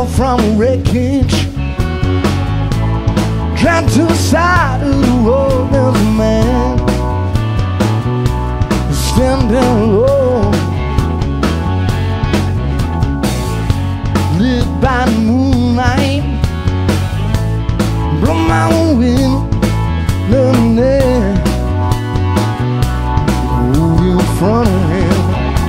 from wreckage, down to the side of the road. There's a man standing low, lit by the moonlight, blow my wind, lemonade, move in front of him.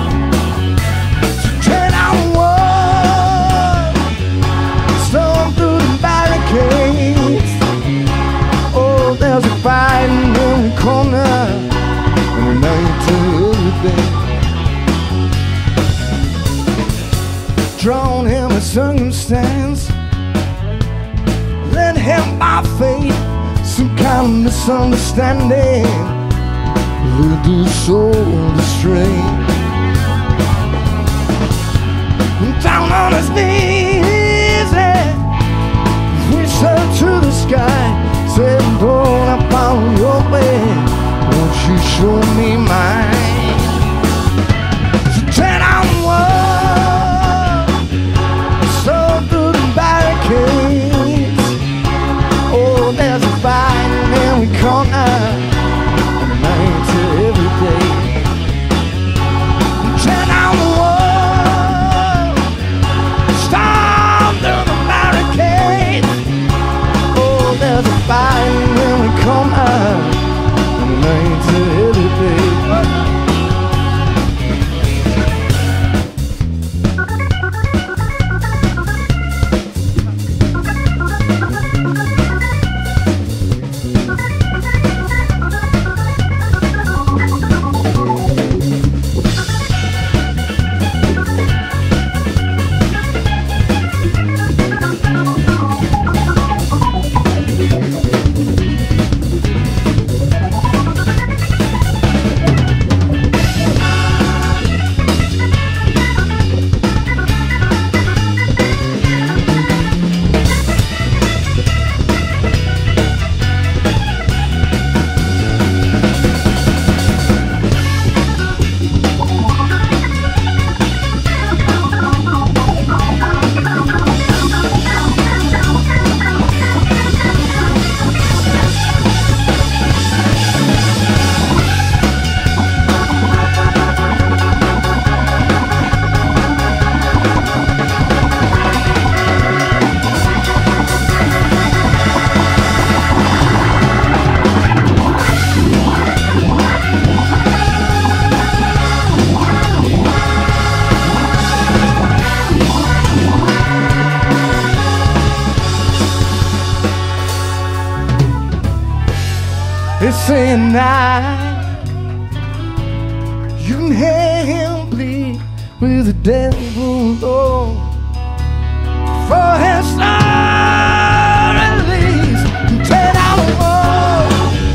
So turn on one, storm through the barricades. Oh, there's a fight in the corner, and a night to everything. Drawn him a circumstance, led him by fate, some kind of misunderstanding, led his soul astray. Down on his knees, whistled to the sky, said, don't I follow your way, won't you show me mine? So turn on one, so through the barricades. Oh, there's a fight in every corner, and a night to every day. Turn on one, storm through the barricades. Oh, there's a fight in every corner, and a night to every day. It's a night you can hear him plead with the devil, Lord, for his soul release. Turn out the wall,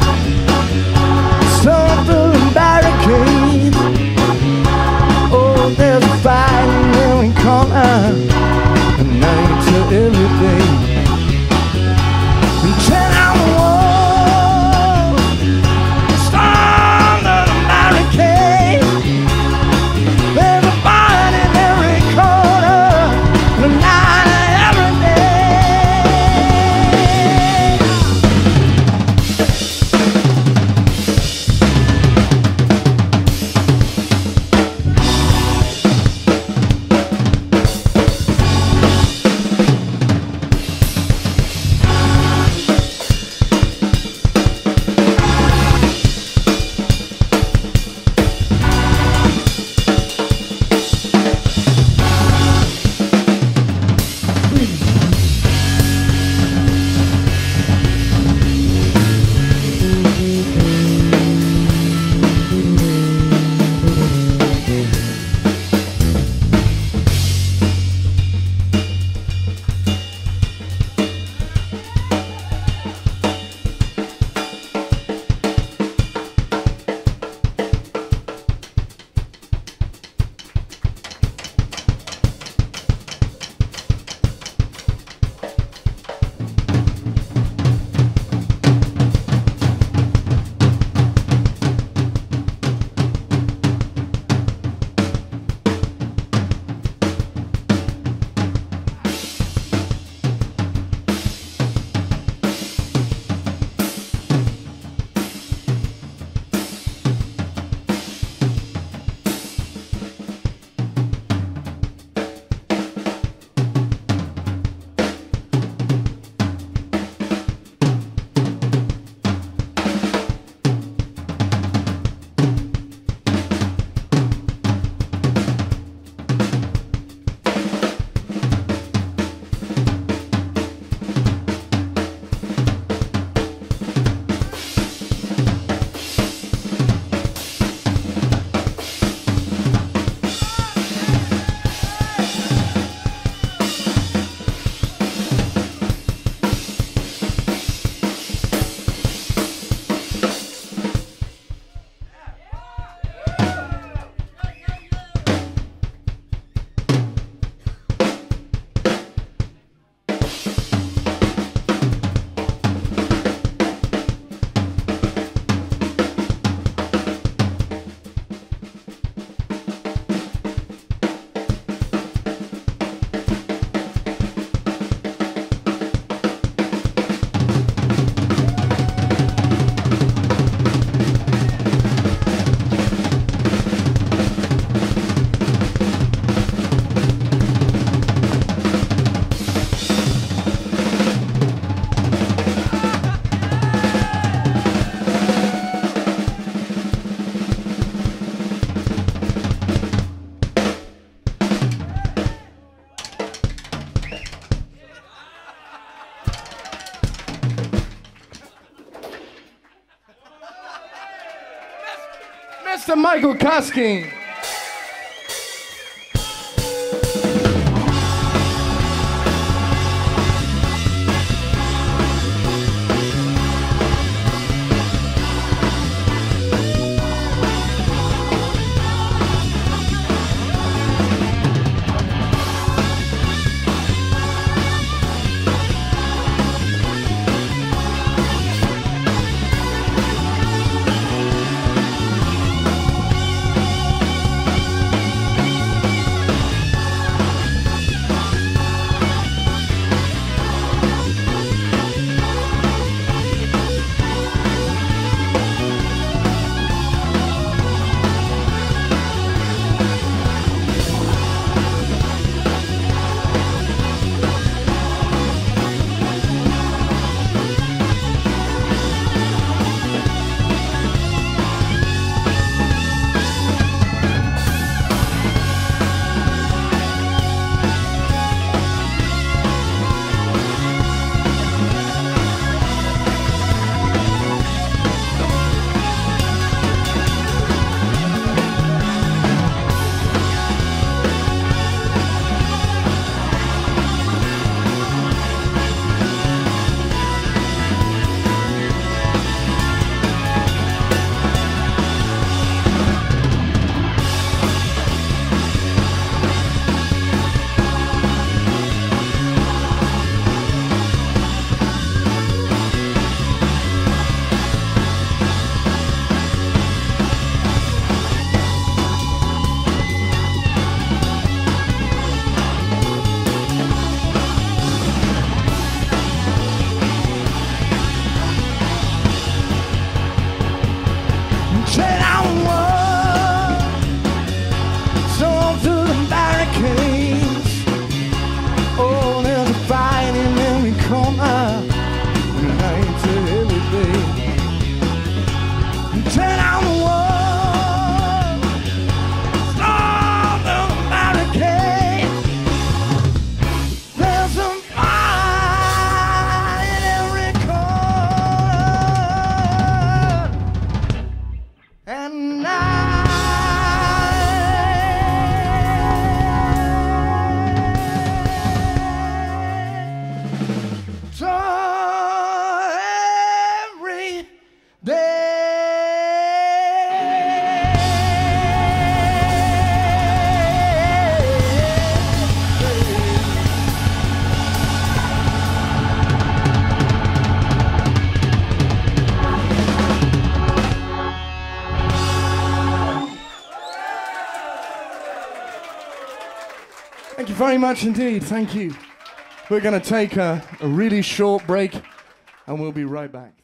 storm through the barricades. Oh, there's a fight in every corner, a night to every day. Turn out the wall, there's a fight in every corner, the night every day. Mr. Michael Kosking. Thank you very much indeed. Thank you. We're going to take a really short break and we'll be right back.